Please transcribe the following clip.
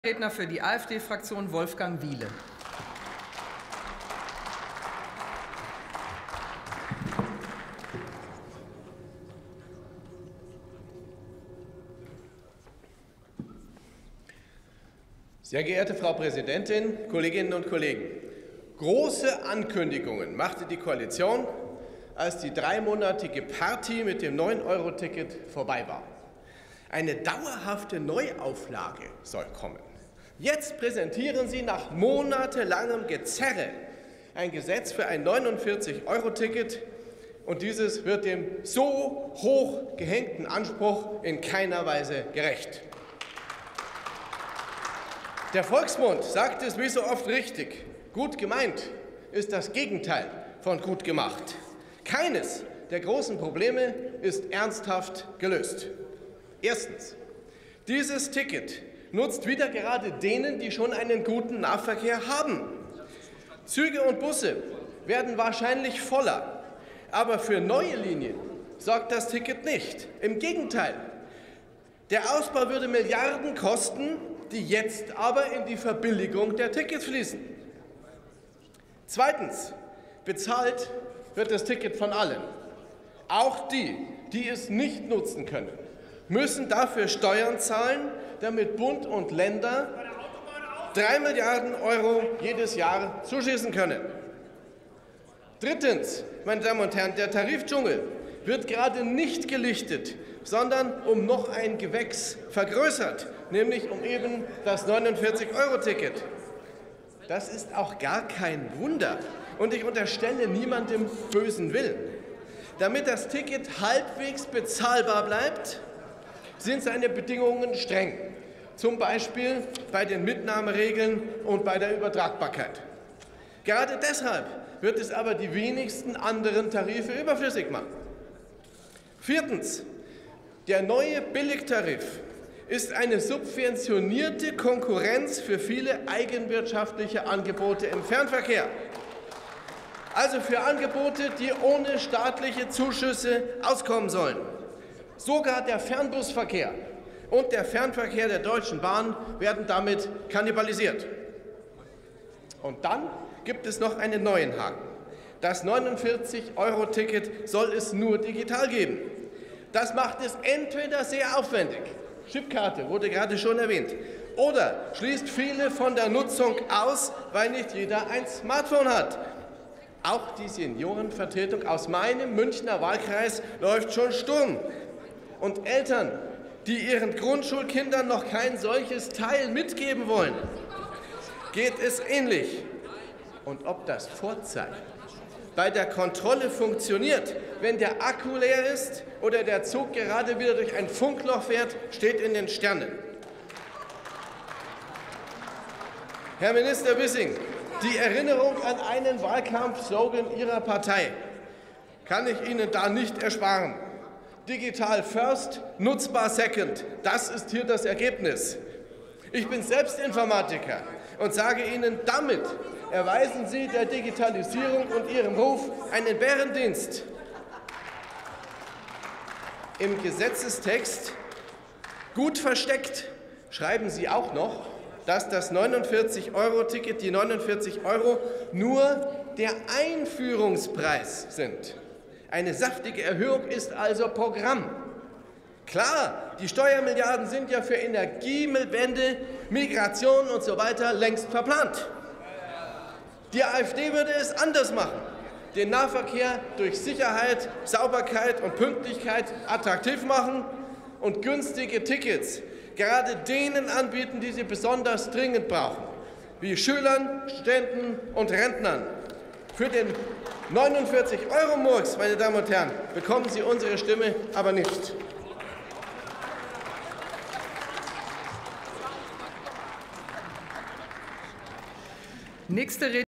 Redner für die AfD-Fraktion Wolfgang Wiele. Sehr geehrte Frau Präsidentin, Kolleginnen und Kollegen! Große Ankündigungen machte die Koalition, als die dreimonatige Party mit dem 9-Euro-Ticket vorbei war. Eine dauerhafte Neuauflage soll kommen. Jetzt präsentieren Sie nach monatelangem Gezerre ein Gesetz für ein 49-Euro-Ticket, und dieses wird dem so hoch gehängten Anspruch in keiner Weise gerecht. Der Volksmund sagt es wie so oft richtig: Gut gemeint ist das Gegenteil von gut gemacht. Keines der großen Probleme ist ernsthaft gelöst. Erstens: Dieses Ticket nutzt wieder gerade denen, die schon einen guten Nahverkehr haben. Züge und Busse werden wahrscheinlich voller, aber für neue Linien sorgt das Ticket nicht. Im Gegenteil, der Ausbau würde Milliarden kosten, die jetzt aber in die Verbilligung der Tickets fließen. Zweitens: Bezahlt wird das Ticket von allen. Auch die, die es nicht nutzen können, müssen dafür Steuern zahlen, damit Bund und Länder 3 Milliarden Euro jedes Jahr zuschießen können. Drittens, meine Damen und Herren, der Tarifdschungel wird gerade nicht gelichtet, sondern um noch ein Gewächs vergrößert, nämlich um eben das 49-Euro-Ticket. Das ist auch gar kein Wunder, und ich unterstelle niemandem bösen Willen. Damit das Ticket halbwegs bezahlbar bleibt, sind seine Bedingungen streng, zum Beispiel bei den Mitnahmeregeln und bei der Übertragbarkeit. Gerade deshalb wird es aber die wenigsten anderen Tarife überflüssig machen. Viertens: Der neue Billigtarif ist eine subventionierte Konkurrenz für viele eigenwirtschaftliche Angebote im Fernverkehr. Also für Angebote, die ohne staatliche Zuschüsse auskommen sollen. Sogar der Fernbusverkehr und der Fernverkehr der Deutschen Bahn werden damit kannibalisiert. Und dann gibt es noch einen neuen Haken. Das 49-Euro-Ticket soll es nur digital geben. Das macht es entweder sehr aufwendig, Chipkarte wurde gerade schon erwähnt, oder schließt viele von der Nutzung aus, weil nicht jeder ein Smartphone hat. Auch die Seniorenvertretung aus meinem Münchner Wahlkreis läuft schon Sturm. Und Eltern, die ihren Grundschulkindern noch kein solches Teil mitgeben wollen, geht es ähnlich. Und ob das Vorzeichen bei der Kontrolle funktioniert, wenn der Akku leer ist oder der Zug gerade wieder durch ein Funkloch fährt, steht in den Sternen. Herr Minister Wissing, die Erinnerung an einen Wahlkampfslogan Ihrer Partei kann ich Ihnen da nicht ersparen. Digital first, nutzbar second. Das ist hier das Ergebnis. Ich bin selbst Informatiker und sage Ihnen, damit erweisen Sie der Digitalisierung und ihrem Ruf einen Bärendienst. Im Gesetzestext, gut versteckt, schreiben Sie auch noch, dass das 49-Euro-Ticket, die 49 Euro, nur der Einführungspreis sind. Eine saftige Erhöhung ist also Programm. Klar, die Steuermilliarden sind ja für Energiewende, Migration und so weiter längst verplant. Die AfD würde es anders machen, den Nahverkehr durch Sicherheit, Sauberkeit und Pünktlichkeit attraktiv machen und günstige Tickets gerade denen anbieten, die sie besonders dringend brauchen, wie Schülern, Studenten und Rentnern. Für den 49-Euro-Murks, meine Damen und Herren, bekommen Sie unsere Stimme aber nicht. Nächste